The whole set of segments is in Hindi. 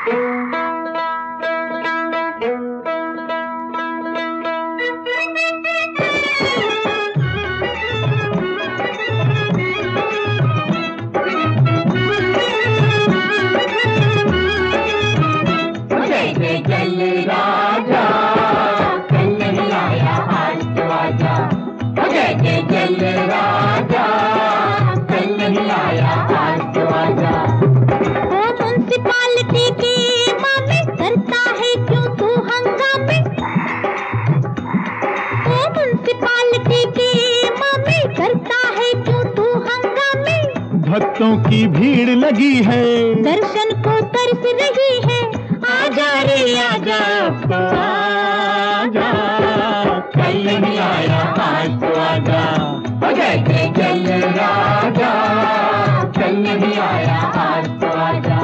भक्तों की भीड़ लगी है, दर्शन को तरस रही है। आजा रे आजा, आजा, कल नहीं आया आज तो आजा। जय जय जय राजा, कल नहीं आया आज तो आजा।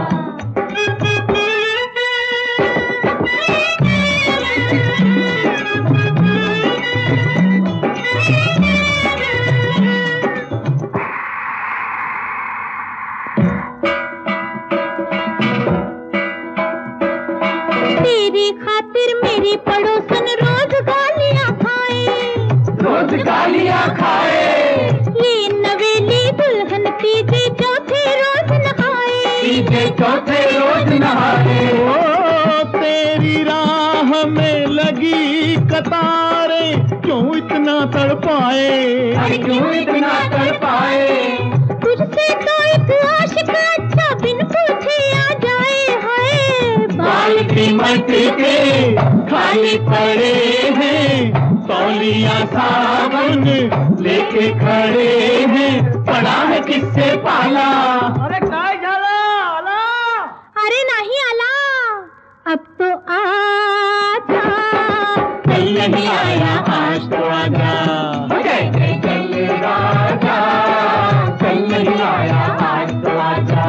तेरी खातिर मेरी पड़ोसन रोज गालियाँ खाए, रोज गालियाँ खाए। ये नवेली दुल्हन तीजे चौथे रोज नहाए, तीजे चौथे रोज नहाए। ओ तेरी राह में लगी कतारें क्यों इतना तड़पाए, क्यों इतना तड़पाए। तुझसे तो एक आशिक अच्छा बिन पूछे आ जाए। हाय बाल्टी मट्टी के खाली पड़े हैं, तौलिया साबुन लेके खड़े हैं, पड़ा है किससे पाला। अरे काय झाला आला? अरे नहीं आला, अब तो आजा। कल नहीं आया आज तो आजा। जय जय जय राजा, कल नहीं आया आज तो आजा।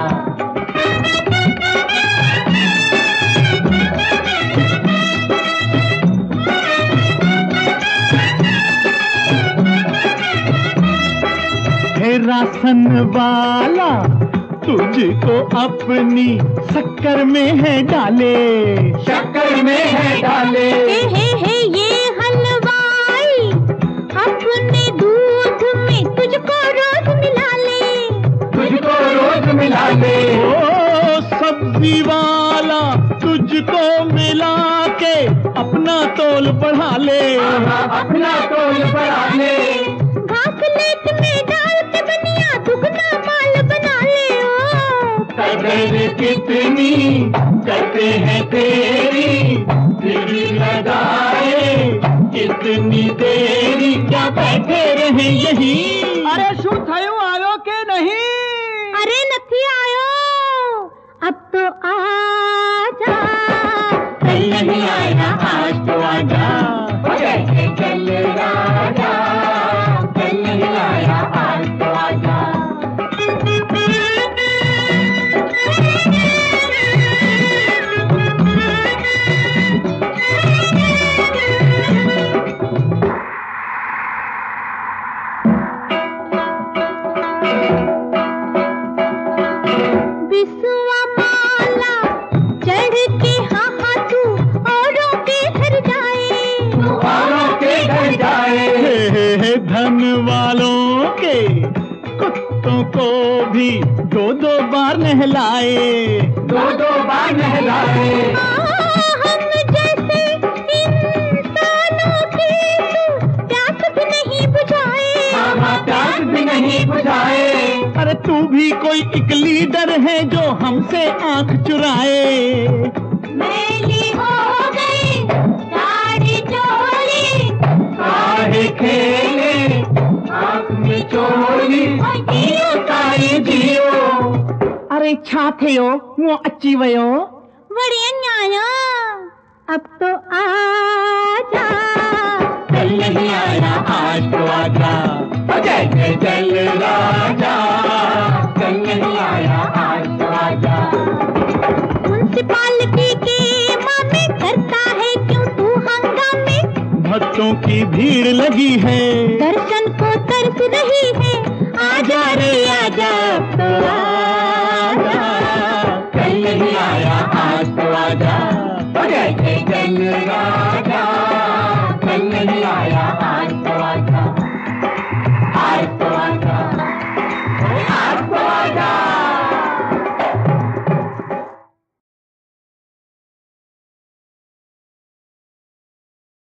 हे राशन वाला तुझको अपनी शक्कर में है डाले, शक्कर में है डाले। हे ये हलवाई अपने दूध में तुझको रोज मिला ले, तुझको रोज मिला ले। ओ सब्जी वाला तुझको मिला के अपना तोल बढ़ा ले, अपना तोल बढ़ा ले। घासलेट में डाल के बनिया दुगना माल बना ले। ओ कदर कितनी करते हैं तेरी, फिर लगाए कितनी देरी, क्या बैठे रहे यही। अरे शू थयो आयो के नहीं? अरे नहीं आयो, अब तो आजा। कल नहीं आया आज तो आजा। जय जय जय राजा, कल नहीं आया आज तो आजा। बिसुआ माला चढ़ के हाँ तू औरों के घर जाए, औरों के घर जाए। हे धन वालों के कुत्तों को भी दो दो बार नहलाए, दो दो बार नहलाए। हम जैसे इंसानों की तू प्यास भी नहीं बुझाए, प्यास भी नहीं बुझाए। अरे तू भी कोई एक लीडर है जो हमसे आंख चुराए। मेली हो गई साड़ी चोली, काहे खेले आंख में चोली, जियो ताई जियो। अरे छा थियो वो अची वयो। बढ़िया न्याया, अब तो आजा। कल नहीं आया आज तो आजा। जय जय जय राजा, कल नहीं आया आज तो आजा। म्युनिसिपालिटी के मामे करता है क्यों तू हंगामे, भक्तों की भीड़ लगी है, दर्शन को तरस रही है। आजा रे आजा, अब तो आजा। कल नहीं आया आज तो आजा, जय जय चल राजा, चल नहीं आया